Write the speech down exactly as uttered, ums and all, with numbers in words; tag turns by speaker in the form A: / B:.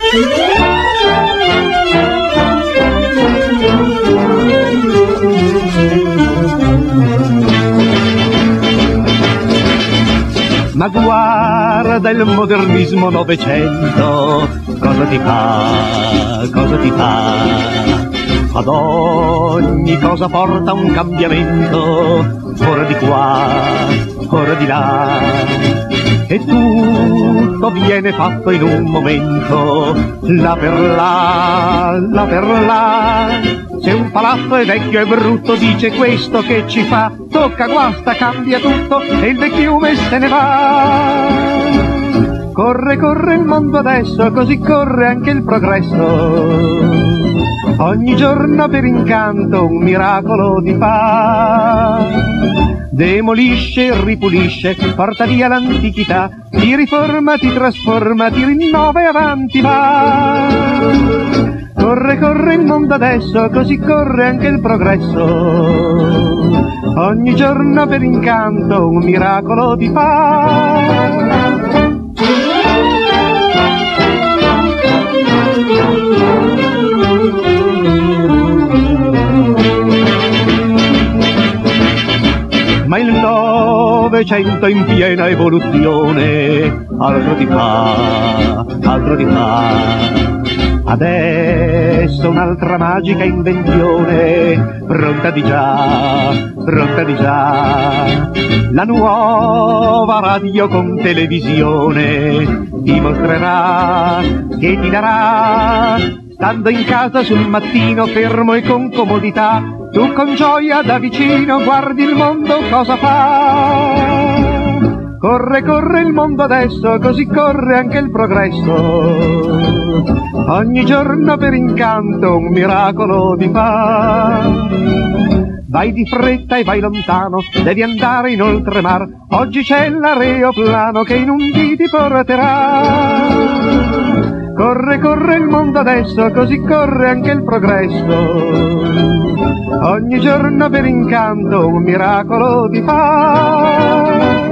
A: Ma guarda il modernismo novecento, cosa ti fa, cosa ti fa? Ad ogni cosa porta un cambiamento, ora di qua, ora di là. E tutto viene fatto in un momento, là per là, là per là. Se un palazzo è vecchio e brutto, dice questo che ci fa, tocca, guasta, cambia tutto e il vecchiume se ne va. Corre, corre il mondo adesso, così corre anche il progresso. Ogni giorno per incanto un miracolo ti fa. Demolisce, ripulisce, porta via l'antichità, ti riforma, ti trasforma, ti rinnova e avanti va. Corre, corre il mondo adesso, così corre anche il progresso. Ogni giorno per incanto un miracolo ti fa. Ma il Novecento in piena evoluzione altro ti fa, altro ti fa. Adesso un'altra magica invenzione, pronta di già, pronta di già. La nuova radio con televisione ti mostrerà, che ti darà, stando in casa sul mattino fermo e con comodità, tu con gioia da vicino guardi il mondo cosa fa. Corre, corre il mondo adesso, così corre anche il progresso. Ogni giorno per incanto un miracolo ti fa. Vai di fretta e vai lontano, devi andare in oltremar. Oggi c'è l'aeroplano che in un dì ti porterà. Corre, corre il mondo adesso, così corre anche il progresso. Ogni giorno per incanto un miracolo ti fa.